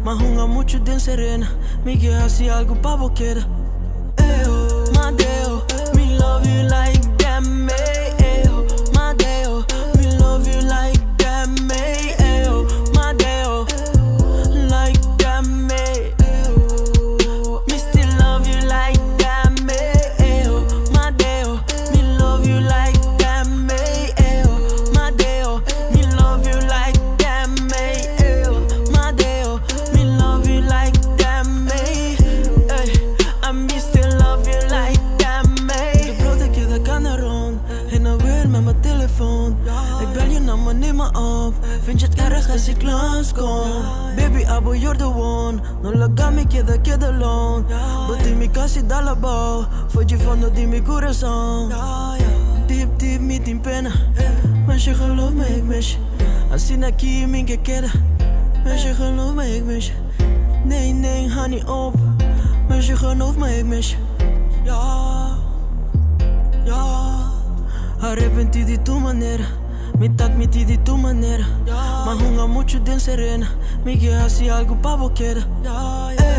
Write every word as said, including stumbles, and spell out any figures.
mas hunga mucho de serena. Me que así algo pa' boquera. Eyo, Madeo, me love you like that, me. Eyo, Madeo, me love you like that, me. Eyo, Madeo, like that, me. Me still love you like that, me. Eyo, Madeo, me love you like that, me. Eyo, Madeo, me love you like that, me. Eyo, Madeo, me love you like that, me. Ey, I me still love you like that, me. De brood ik je de kan rond, heen en weer met mijn telefoon. Ik bel je naam niet meer op, vind je het erg als ik langskom? Baby, abo, you're the one, no lagami queda, queda alone. But in mi casi da la bow, voor je van de mi corazón. Diep, diep, niet in pena, meisje geloof me, ik mis je. Als je naar kie, min que queda, meisje geloof me, ik mis je. Nee, nee, ga niet op, meisje geloof me, ik mis je. Ja, ja. Arrepenti de tu manera, mitad miti de tu manera. Mas hunga mucho de serena, me que así algo pa' boquera.